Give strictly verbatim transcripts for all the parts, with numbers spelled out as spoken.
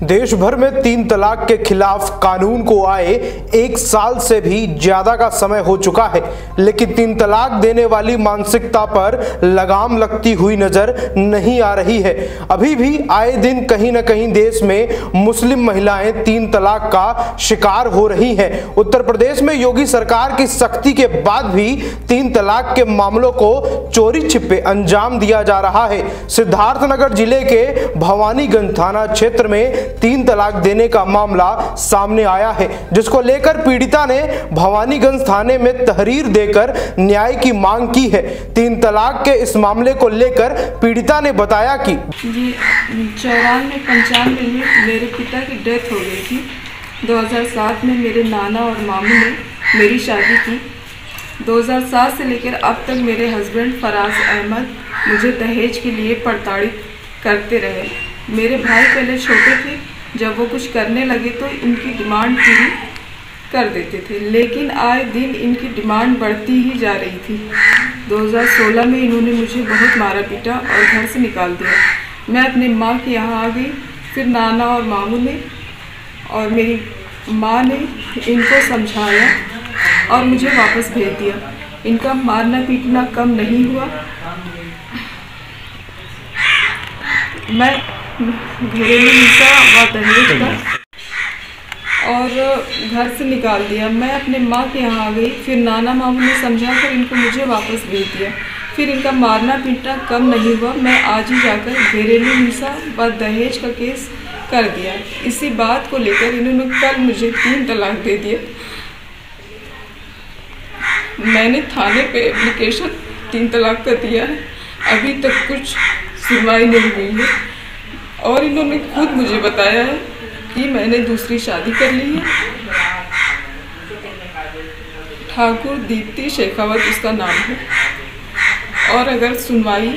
देश भर में तीन तलाक के खिलाफ कानून को आए एक साल से भी ज्यादा का समय हो चुका है, लेकिन तीन तलाक देने वाली मानसिकता पर लगाम लगती हुई नजर नहीं आ रही है। अभी भी आए दिन कहीं न कहीं देश में मुस्लिम महिलाएं तीन तलाक का शिकार हो रही हैं। उत्तर प्रदेश में योगी सरकार की सख्ती के बाद भी तीन तलाक के मामलों को चोरी छिपे अंजाम दिया जा रहा है। सिद्धार्थनगर जिले के भवानीगंज थाना क्षेत्र में तीन तलाक देने का मामला सामने आया है, जिसको लेकर पीड़िता ने भवानीगंज थाने में तहरीर देकर न्याय की मांग की है। तीन तलाक के इस मामले को लेकर पीड़िता ने बताया कि जी चौरानवे पंचानवे में मेरे पिता की डेथ हो गई थी। दो हज़ार सात में मेरे नाना और मामू ने मेरी शादी की। दो हज़ार सात से लेकर अब तक मेरे हस्बैंड फराज अहमद मुझे दहेज के लिए प्रताड़ित करते रहे। मेरे भाई पहले छोटे थे, जब वो कुछ करने लगे तो इनकी डिमांड पूरी कर देते थे, लेकिन आए दिन इनकी डिमांड बढ़ती ही जा रही थी। दो हज़ार सोलह में इन्होंने मुझे बहुत मारा पीटा और घर से निकाल दिया। मैं अपनी माँ के यहाँ आ गई, फिर नाना और मामू ने और मेरी माँ ने इनको समझाया और मुझे वापस भेज दिया। इनका मारना पीटना कम नहीं हुआ। मैं घरेलू हिंसा व दहेज का और घर से निकाल दिया। मैं अपने माँ के यहाँ आ गई, फिर नाना मामू ने समझा कर इनको मुझे वापस भेज दिया। फिर इनका मारना पीटना कम नहीं हुआ। मैं आज ही जाकर घरेलू हिंसा व दहेज का केस कर दिया। इसी बात को लेकर इन्होंने कल मुझे तीन तलाक दे दिया। मैंने थाने पे एप्लीकेशन तीन तलाक का दिया है, अभी तक कुछ सुनवाई नहीं हुई है और इन्होंने खुद मुझे बताया है कि मैंने दूसरी शादी कर ली है। ठाकुर दीप्ति शेखावत उसका नाम है। और अगर सुनवाई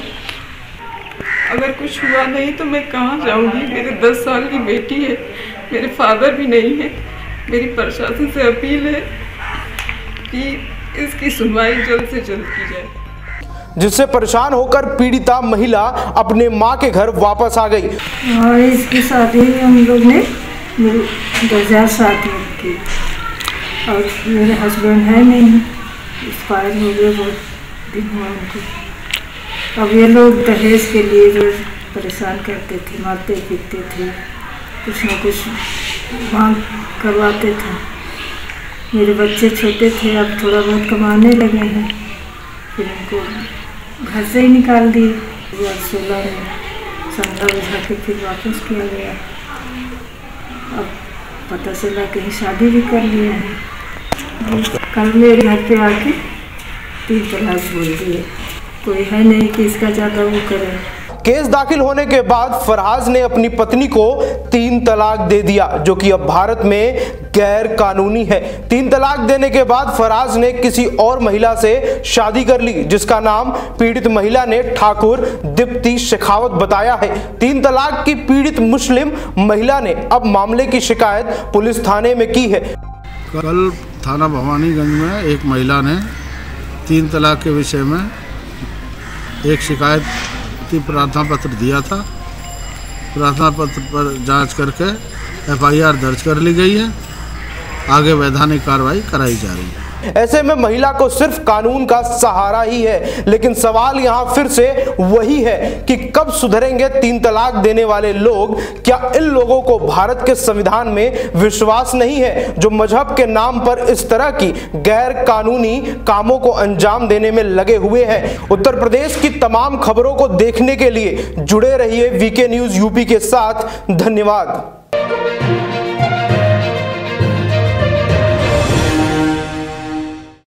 अगर कुछ हुआ नहीं तो मैं कहाँ जाऊँगी? मेरे दस साल की बेटी है, मेरे फादर भी नहीं है। मेरी प्रशासन से अपील है कि इसकी सुनवाई जल्द से जल्द की जाए। जिससे परेशान होकर पीड़िता महिला अपने मां के घर वापस आ गई। और इसकी शादी हम लोग ने दो हज़ार सात में की और मेरे हस्बैंड है नहीं, एक्सपायर हो गए, बहुत दिन हुआ उनको। अब ये लोग दहेज के लिए जो परेशान करते थे, मारते पीटते थे, कुछ न कुछ मांग करवाते थे। मेरे बच्चे छोटे थे, अब थोड़ा बहुत कमाने लगे हैं, फिर उनको घर से ही निकाल दिए। दो हज़ार सोलह में संधा बुझा के फिर वापस किया गया। अब पता चला कहीं शादी भी कर लिए हैं। कल मेरे घर पे आके तीन तलाक बोल दिए। कोई है नहीं कि इसका ज़्यादा वो करे। केस दाखिल होने के बाद फराज ने अपनी पत्नी को तीन तलाक दे दिया, जो कि अब भारत में गैर कानूनी है। तीन तलाक देने के बाद फराज ने किसी और महिला से शादी कर ली, जिसका नाम पीड़ित महिला ने ठाकुर दीप्ति शेखावत बताया है। तीन तलाक की पीड़ित मुस्लिम महिला ने अब मामले की शिकायत पुलिस थाने में की है। कल थाना भवानीगंज में एक महिला ने तीन तलाक के विषय में एक शिकायत प्रार्थना पत्र दिया था। प्रार्थना पत्र पर जांच करके एफ आई आर दर्ज कर ली गई है। आगे वैधानिक कार्रवाई कराई जा रही है। ऐसे में महिला को सिर्फ कानून का सहारा ही है, लेकिन सवाल यहाँ फिर से वही है कि कब सुधरेंगे तीन तलाक देने वाले लोग? क्या इन लोगों को भारत के संविधान में विश्वास नहीं है, जो मजहब के नाम पर इस तरह की गैर कानूनी कामों को अंजाम देने में लगे हुए हैं? उत्तर प्रदेश की तमाम खबरों को देखने के लिए जुड़े रहिए वीके न्यूज यूपी के साथ। धन्यवाद।